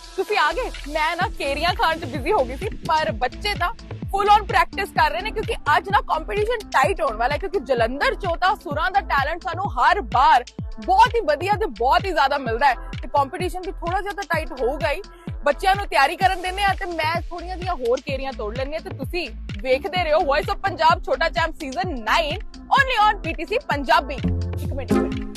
ਤੁਸੀਂ ਆ ਗਏ। ਮੈਂ ਨਾ ਕੇਰੀਆਂ ਖਾਣ ਚ ਬਿਜ਼ੀ ਹੋ ਗਈ ਸੀ, ਪਰ ਬੱਚੇ ਤਾਂ ਫੁੱਲ ਔਨ ਪ੍ਰੈਕਟਿਸ ਕਰ ਰਹੇ ਨੇ ਕਿਉਂਕਿ ਅੱਜ ਨਾ ਕੰਪੀਟੀਸ਼ਨ ਟਾਈਟ ਹੋਣ ਵਾਲਾ ਹੈ ਕਿਉਂਕਿ ਜਲੰਧਰ ਚੋਂ ਤਾਂ ਸੁਰਾਂ ਦਾ ਟੈਲੈਂਟ ਸਾਨੂੰ ਹਰ ਵਾਰ ਬਹੁਤ ਹੀ ਵਧੀਆ ਤੇ ਬਹੁਤ ਹੀ ਜ਼ਿਆਦਾ ਮਿਲਦਾ ਹੈ ਤੇ ਕੰਪੀਟੀਸ਼ਨ ਵੀ ਥੋੜਾ ਜਿਹਾ ਤਾਂ ਟਾਈਟ ਹੋਊਗਾ ਹੀ। ਬੱਚਿਆਂ ਨੂੰ ਤਿਆਰੀ ਕਰਨ ਦਿੰਦੇ ਆ ਤੇ ਮੈਂ ਥੋੜੀਆਂ ਜਿਹੀਆਂ ਹੋਰ ਕੇਰੀਆਂ ਤੋੜ ਲੈਂਦੀ ਆ ਤੇ ਤੁਸੀਂ ਵੇਖਦੇ ਰਹੋ ਵੌਇਸ ਆਫ ਪੰਜਾਬ ਛੋਟਾ champ season 9 only on PTC Punjabi. ਇੱਕ ਮਿੰਟ